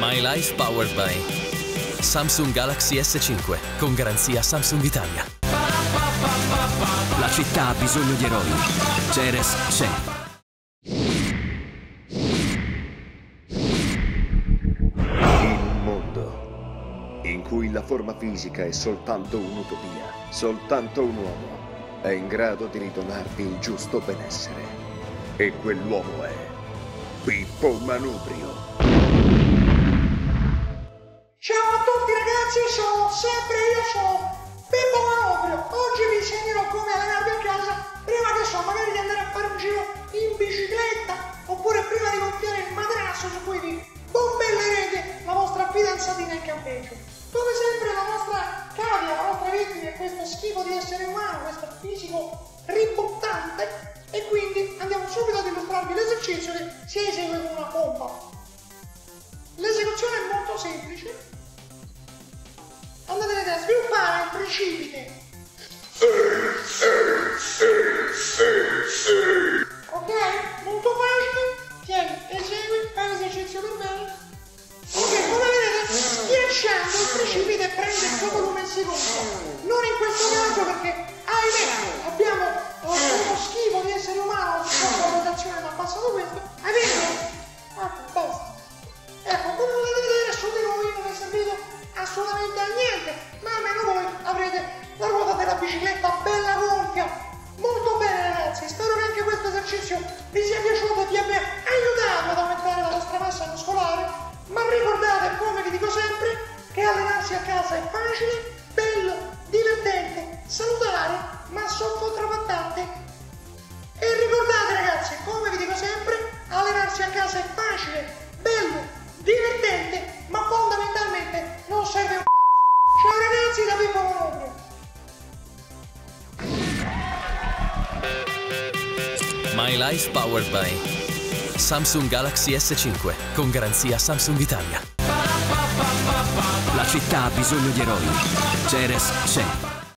My Life Powered by Samsung Galaxy S5 con garanzia Samsung Italia. La città ha bisogno di eroi. Ceres c'è. In un mondo in cui la forma fisica è soltanto un'utopia, soltanto un uomo è in grado di ridonarvi il giusto benessere. E quell'uomo è Pippo Manubrio. Ciao a tutti ragazzi, sono Pippo Manubrio. Oggi vi insegnerò come allenarvi a casa prima che magari di andare a fare un giro in bicicletta oppure prima di gonfiare il materasso su cui vi bombellerete la vostra fidanzatina in campeggio. Come sempre la nostra cavia, la nostra vittima è questo schifo di essere umano, questo fisico ribottante, e quindi andiamo subito ad illustrarvi l'esercizio che si esegue con una pompa. L'esecuzione è molto semplice. Andate a sviluppare il precipite. Ok? Molto facile. Tieni, esegui, fai l'esercizio per bene. Ok, come vedete, schiacciando il precipite prende il suo volume in secondo. Non in questo caso perché, ahimè, abbiamo uno schifo di essere umano, la rotazione mi ha passato questo. Hai visto? Basta. Ecco, come potete vedere su di noi non è servito assolutamente a niente, ma almeno voi avrete la ruota della bicicletta bella gonfia. Molto bene ragazzi, spero che anche questo esercizio vi sia piaciuto e vi abbia aiutato ad aumentare la vostra massa muscolare, ma ricordate, come vi dico sempre, che allenarsi a casa è facile, bello, divertente, salutare, ma soffotrapattante. E ricordate ragazzi, come vi dico sempre, allenarsi a casa è facile, bello, divertente, ma fondamentalmente non serve un c***o. Ciao ragazzi da Pippo Manubrio. My Life Powered by Samsung Galaxy S5 con garanzia Samsung Italia. La città ha bisogno di eroi. Ceres c'è.